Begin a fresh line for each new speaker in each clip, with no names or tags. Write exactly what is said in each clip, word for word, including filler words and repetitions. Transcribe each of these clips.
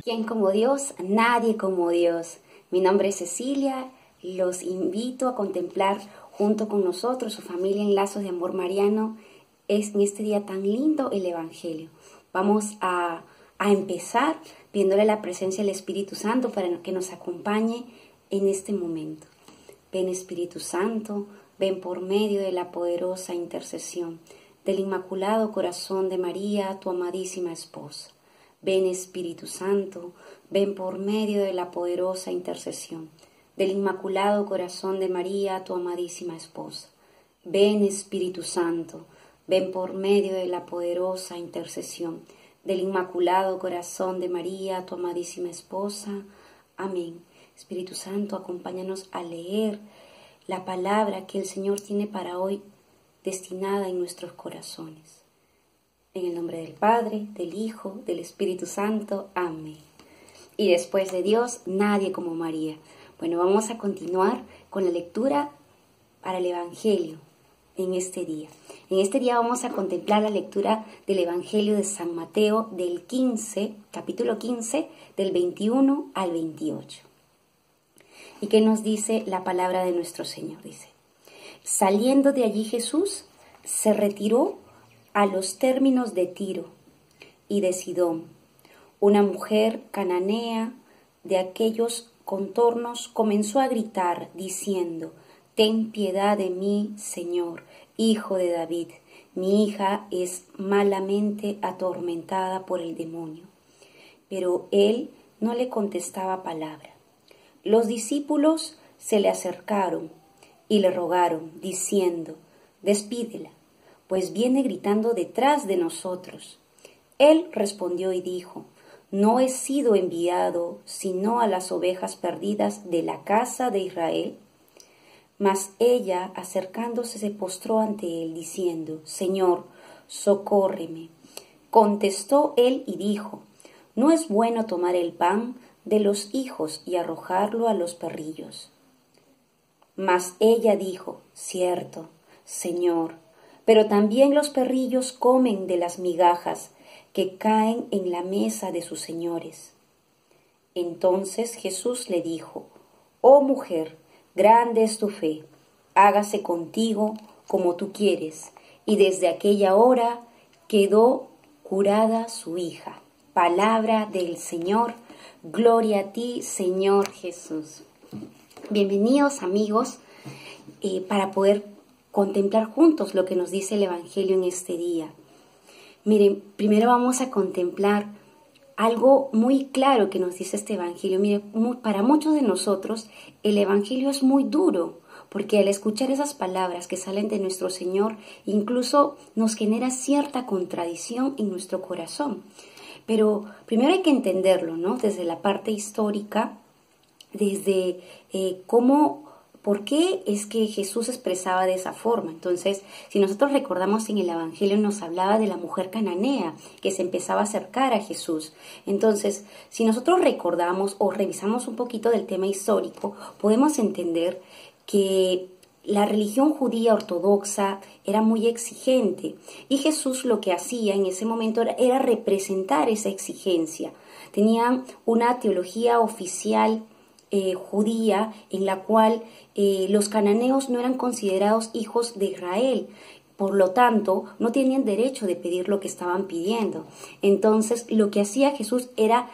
¿Quién como Dios? Nadie como Dios. Mi nombre es Cecilia. Los invito a contemplar junto con nosotros, su familia en Lazos de Amor Mariano, es en este día tan lindo el Evangelio. Vamos a, a empezar pidiéndole la presencia del Espíritu Santo para que nos acompañe en este momento. Ven Espíritu Santo, ven por medio de la poderosa intercesión del Inmaculado Corazón de María, tu amadísima esposa. Ven Espíritu Santo, ven por medio de la poderosa intercesión del Inmaculado Corazón de María, tu amadísima esposa. Ven Espíritu Santo, ven por medio de la poderosa intercesión del Inmaculado Corazón de María, tu amadísima esposa. Amén. Espíritu Santo, acompáñanos a leer la palabra que el Señor tiene para hoy destinada en nuestros corazones. En el nombre del Padre, del Hijo, del Espíritu Santo. Amén. Y después de Dios, nadie como María. Bueno, vamos a continuar con la lectura para el Evangelio en este día. En este día vamos a contemplar la lectura del Evangelio de San Mateo del quince, capítulo quince, del veintiuno al veintiocho. ¿Y qué nos dice la palabra de nuestro Señor? Dice, saliendo de allí Jesús se retiró a los términos de Tiro y de Sidón. Una mujer cananea de aquellos contornos comenzó a gritar diciendo, ten piedad de mí, Señor, Hijo de David. Mi hija es malamente atormentada por el demonio. Pero él no le contestaba palabra. Los discípulos se le acercaron y le rogaron, diciendo, despídela, pues viene gritando detrás de nosotros. Él respondió y dijo, no he sido enviado sino a las ovejas perdidas de la casa de Israel. Mas ella, acercándose, se postró ante él, diciendo, Señor, socórreme. Contestó él y dijo, no es bueno tomar el pan de los hijos y arrojarlo a los perrillos. Mas ella dijo, cierto, Señor, pero también los perrillos comen de las migajas que caen en la mesa de sus señores. Entonces Jesús le dijo, oh mujer, grande es tu fe, hágase contigo como tú quieres. Y desde aquella hora quedó curada su hija. Palabra del Señor, gloria a ti, Señor Jesús. Bienvenidos amigos, eh, para poder contemplar juntos lo que nos dice el Evangelio en este día. Miren, primero vamos a contemplar algo muy claro que nos dice este Evangelio. Miren, para muchos de nosotros el Evangelio es muy duro, porque al escuchar esas palabras que salen de nuestro Señor, incluso nos genera cierta contradicción en nuestro corazón. Pero primero hay que entenderlo, ¿no? Desde la parte histórica, desde eh, cómo... ¿Por qué es que Jesús expresaba de esa forma? Entonces, si nosotros recordamos en el Evangelio nos hablaba de la mujer cananea que se empezaba a acercar a Jesús. Entonces, si nosotros recordamos o revisamos un poquito del tema histórico, podemos entender que la religión judía ortodoxa era muy exigente y Jesús lo que hacía en ese momento era, era representar esa exigencia. Tenían una teología oficial Eh, judía en la cual eh, los cananeos no eran considerados hijos de Israel, por lo tanto no tenían derecho de pedir lo que estaban pidiendo. Entonces lo que hacía Jesús era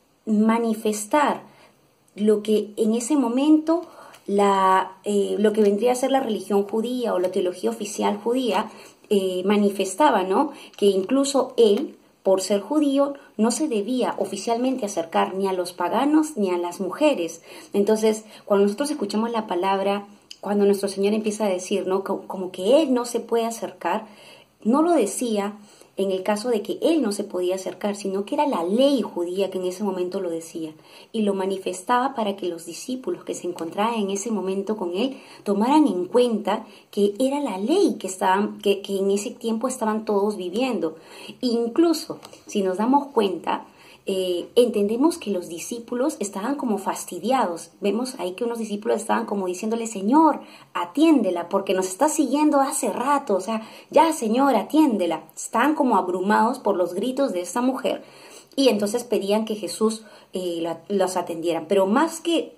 manifestar lo que en ese momento la, eh, lo que vendría a ser la religión judía o la teología oficial judía eh, manifestaba, ¿no? Que incluso él, por ser judío, no se debía oficialmente acercar ni a los paganos ni a las mujeres. Entonces, cuando nosotros escuchamos la palabra, cuando nuestro Señor empieza a decir, ¿no? Como que Él no se puede acercar, no lo decía en el caso de que Él no se podía acercar, sino que era la ley judía que en ese momento lo decía. Y lo manifestaba para que los discípulos que se encontraban en ese momento con Él tomaran en cuenta que era la ley que, estaban, que, que en ese tiempo estaban todos viviendo. Incluso, si nos damos cuenta, eh, entendemos que los discípulos estaban como fastidiados. Vemos ahí que unos discípulos estaban como diciéndole, Señor, atiéndela, porque nos está siguiendo hace rato, o sea, ya Señor, atiéndela. Estaban como abrumados por los gritos de esta mujer. y entonces pedían que Jesús eh, la, los atendiera. Pero más que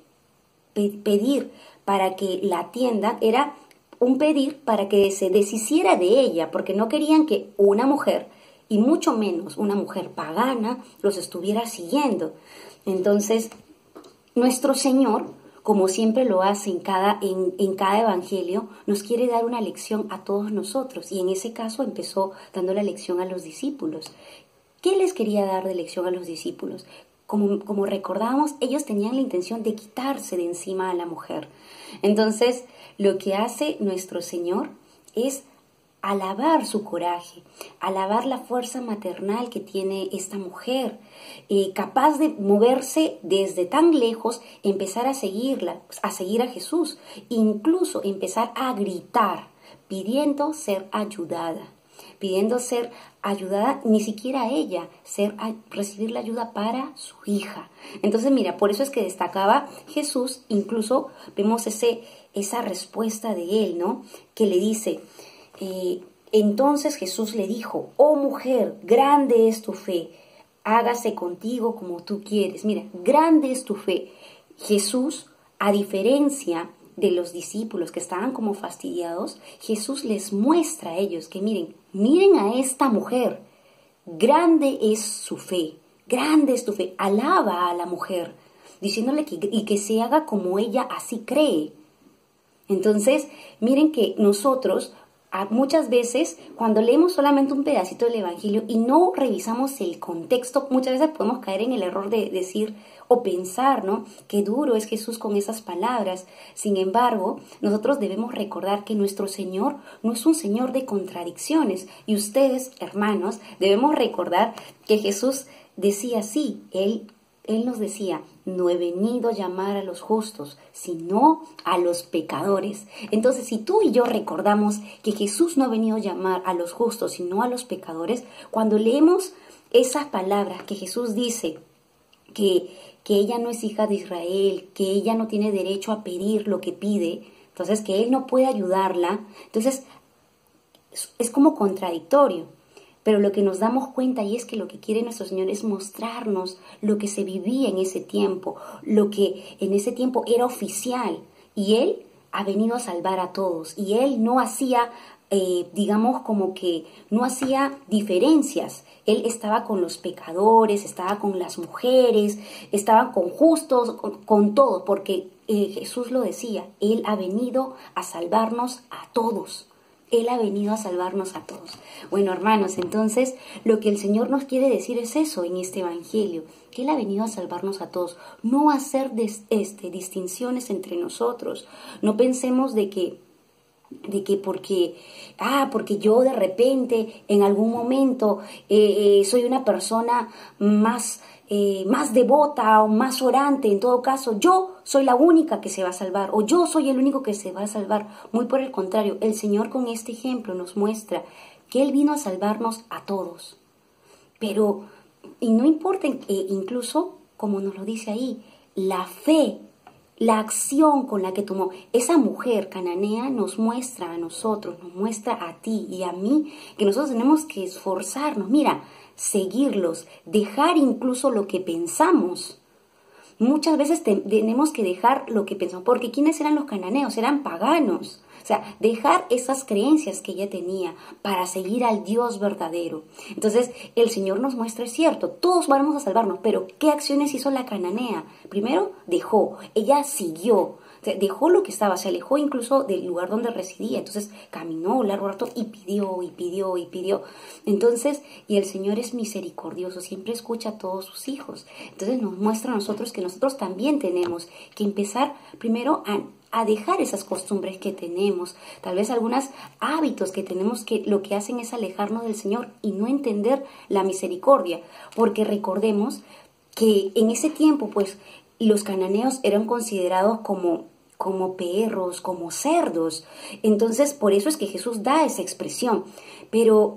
pe pedir para que la atiendan, era un pedir para que se deshiciera de ella, porque no querían que una mujer, y mucho menos una mujer pagana, los estuviera siguiendo. Entonces, nuestro Señor, como siempre lo hace en cada, en, en cada evangelio, nos quiere dar una lección a todos nosotros. Y en ese caso empezó dando la lección a los discípulos. ¿Qué les quería dar de lección a los discípulos? Como, como recordábamos, ellos tenían la intención de quitarse de encima a la mujer. Entonces, lo que hace nuestro Señor es alabar su coraje, alabar la fuerza maternal que tiene esta mujer, eh, capaz de moverse desde tan lejos, empezar a seguirla, a seguir a Jesús, incluso empezar a gritar, pidiendo ser ayudada, pidiendo ser ayudada, ni siquiera a ella, ser, a, recibir la ayuda para su hija. Entonces, mira, por eso es que destacaba Jesús, incluso vemos ese, esa respuesta de él, ¿no? Que le dice, Eh, entonces Jesús le dijo, oh mujer, grande es tu fe, hágase contigo como tú quieres. Mira, grande es tu fe. Jesús, a diferencia de los discípulos que estaban como fastidiados, Jesús les muestra a ellos que miren, miren a esta mujer, grande es su fe, grande es tu fe. Alaba a la mujer, diciéndole que, y que se haga como ella así cree. Entonces, miren que nosotros muchas veces, cuando leemos solamente un pedacito del Evangelio y no revisamos el contexto, muchas veces podemos caer en el error de decir o pensar, ¿no? Qué duro es Jesús con esas palabras. Sin embargo, nosotros debemos recordar que nuestro Señor no es un Señor de contradicciones. Y ustedes, hermanos, debemos recordar que Jesús decía así, Él Él nos decía, no he venido a llamar a los justos, sino a los pecadores. Entonces, si tú y yo recordamos que Jesús no ha venido a llamar a los justos, sino a los pecadores, cuando leemos esas palabras que Jesús dice, que, que ella no es hija de Israel, que ella no tiene derecho a pedir lo que pide, entonces que Él no puede ayudarla, entonces es, es como contradictorio. Pero lo que nos damos cuenta y es que lo que quiere nuestro Señor es mostrarnos lo que se vivía en ese tiempo, lo que en ese tiempo era oficial. Y Él ha venido a salvar a todos. Y Él no hacía, eh, digamos, como que no hacía diferencias. Él estaba con los pecadores, estaba con las mujeres, estaba con justos, con, con todo, porque eh, Jesús lo decía, Él ha venido a salvarnos a todos. Él ha venido a salvarnos a todos. Bueno, hermanos, entonces lo que el Señor nos quiere decir es eso en este Evangelio, que Él ha venido a salvarnos a todos, no a hacer des, este, distinciones entre nosotros. No pensemos de que, de que porque, ah, porque yo de repente en algún momento eh, eh, soy una persona más... Eh, más devota o más orante, en todo caso, yo soy la única que se va a salvar o yo soy el único que se va a salvar. Muy por el contrario, el Señor con este ejemplo nos muestra que Él vino a salvarnos a todos. Pero, y no importa, eh, incluso, como nos lo dice ahí, la fe, la acción con la que tomó esa mujer cananea nos muestra a nosotros, nos muestra a ti y a mí que nosotros tenemos que esforzarnos. Mira, seguirlos, dejar incluso lo que pensamos. Muchas veces te, tenemos que dejar lo que pensamos, porque ¿quiénes eran los cananeos? Eran paganos. O sea, dejar esas creencias que ella tenía para seguir al Dios verdadero. Entonces, el Señor nos muestra, es cierto, todos vamos a salvarnos, pero ¿qué acciones hizo la cananea? Primero, dejó, ella siguió. O sea, dejó lo que estaba, se alejó incluso del lugar donde residía. Entonces caminó un largo rato y pidió, y pidió, y pidió. Entonces, y el Señor es misericordioso, siempre escucha a todos sus hijos. Entonces nos muestra a nosotros que nosotros también tenemos que empezar primero a, a dejar esas costumbres que tenemos. Tal vez algunos hábitos que tenemos que lo que hacen es alejarnos del Señor y no entender la misericordia. Porque recordemos que en ese tiempo, pues, los cananeos eran considerados como, como perros, como cerdos. Entonces, por eso es que Jesús da esa expresión. Pero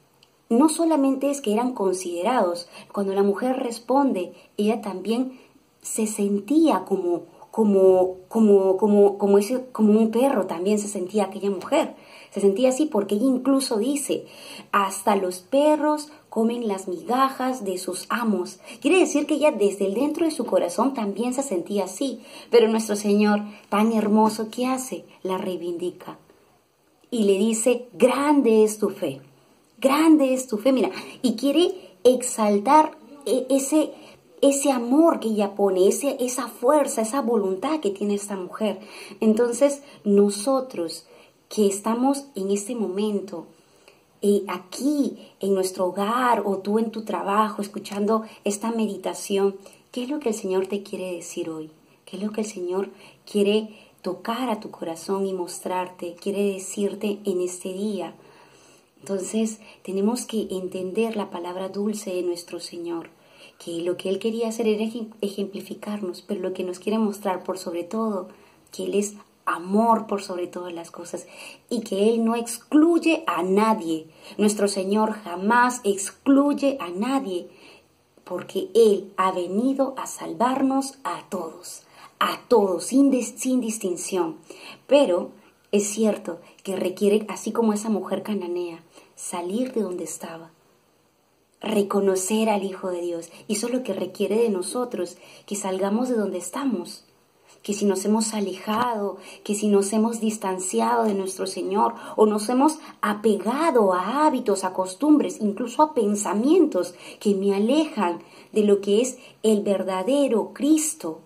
no solamente es que eran considerados. Cuando la mujer responde, ella también se sentía como, como, como, como, como, ese, como un perro también se sentía aquella mujer. Se sentía así porque ella incluso dice, hasta los perros comen las migajas de sus amos. Quiere decir que ella desde el dentro de su corazón también se sentía así. Pero nuestro Señor, tan hermoso, ¿qué hace? La reivindica. Y le dice, grande es tu fe. Grande es tu fe. Mira, y quiere exaltar ese, ese amor que ella pone, ese, esa fuerza, esa voluntad que tiene esta mujer. Entonces, nosotros que estamos en este momento, eh, aquí en nuestro hogar o tú en tu trabajo, escuchando esta meditación, ¿qué es lo que el Señor te quiere decir hoy? ¿Qué es lo que el Señor quiere tocar a tu corazón y mostrarte, quiere decirte en este día? Entonces, tenemos que entender la palabra dulce de nuestro Señor, que lo que Él quería hacer era ejemplificarnos, pero lo que nos quiere mostrar por sobre todo, que Él es amor por sobre todas las cosas y que Él no excluye a nadie. Nuestro Señor jamás excluye a nadie porque Él ha venido a salvarnos a todos, a todos, sin, sin distinción. Pero es cierto que requiere, así como esa mujer cananea, salir de donde estaba, reconocer al Hijo de Dios. Y eso es lo que requiere de nosotros, que salgamos de donde estamos. Que si nos hemos alejado, que si nos hemos distanciado de nuestro Señor o nos hemos apegado a hábitos, a costumbres, incluso a pensamientos que me alejan de lo que es el verdadero Cristo,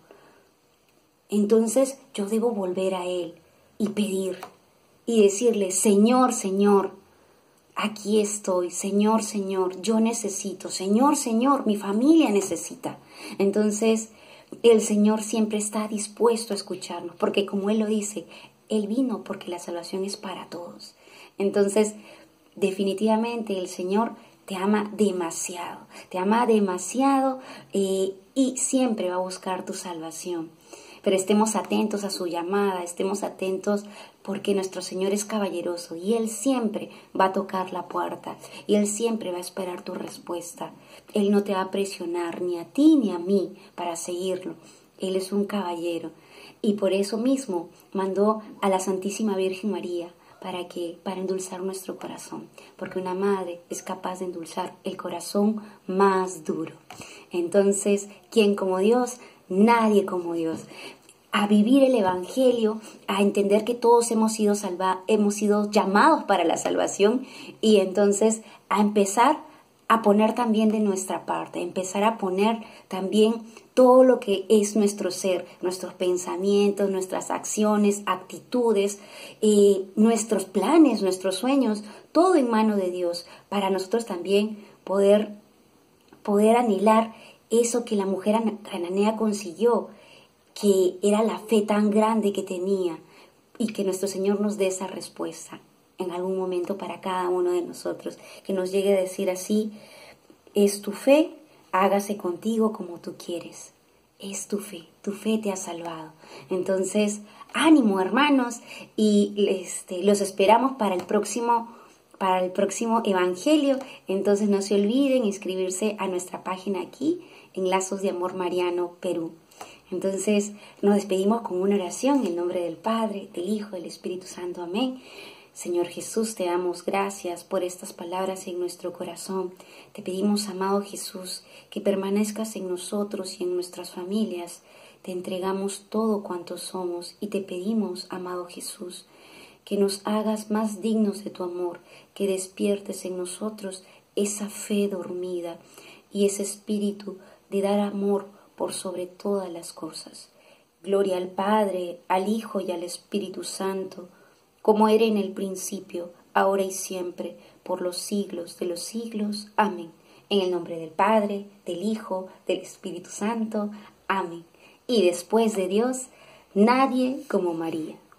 entonces yo debo volver a Él y pedir y decirle, Señor, Señor, aquí estoy, Señor, Señor, yo necesito, Señor, Señor, mi familia necesita. Entonces, el Señor siempre está dispuesto a escucharnos, porque como Él lo dice, Él vino porque la salvación es para todos. Entonces, definitivamente el Señor te ama demasiado, te ama demasiado eh, y siempre va a buscar tu salvación. Pero estemos atentos a su llamada, estemos atentos porque nuestro Señor es caballeroso y Él siempre va a tocar la puerta y Él siempre va a esperar tu respuesta. Él no te va a presionar ni a ti ni a mí para seguirlo. Él es un caballero y por eso mismo mandó a la Santísima Virgen María para que para endulzar nuestro corazón, porque una madre es capaz de endulzar el corazón más duro. Entonces, ¿quién como Dios? Nadie como Dios. A vivir el Evangelio, a entender que todos hemos sido salva, hemos sido llamados para la salvación y entonces a empezar a poner también de nuestra parte, a empezar a poner también todo lo que es nuestro ser, nuestros pensamientos, nuestras acciones, actitudes, eh, nuestros planes, nuestros sueños, todo en mano de Dios, para nosotros también poder, poder anhelar eso que la mujer cananea consiguió, que era la fe tan grande que tenía y que nuestro Señor nos dé esa respuesta en algún momento para cada uno de nosotros, que nos llegue a decir así, es tu fe, hágase contigo como tú quieres, es tu fe, tu fe te ha salvado. Entonces, ánimo hermanos y este, los esperamos para el próximo para el próximo Evangelio. Entonces no se olviden inscribirse a nuestra página aquí en Lazos de Amor Mariano, Perú. Entonces nos despedimos con una oración en el nombre del Padre, del Hijo, del Espíritu Santo. Amén. Señor Jesús, te damos gracias por estas palabras en nuestro corazón. Te pedimos, amado Jesús, que permanezcas en nosotros y en nuestras familias. Te entregamos todo cuanto somos y te pedimos, amado Jesús, que nos hagas más dignos de tu amor, que despiertes en nosotros esa fe dormida y ese espíritu de dar amor por sobre todas las cosas. Gloria al Padre, al Hijo y al Espíritu Santo, como era en el principio, ahora y siempre, por los siglos de los siglos. Amén. En el nombre del Padre, del Hijo, del Espíritu Santo. Amén. Y después de Dios, nadie como María.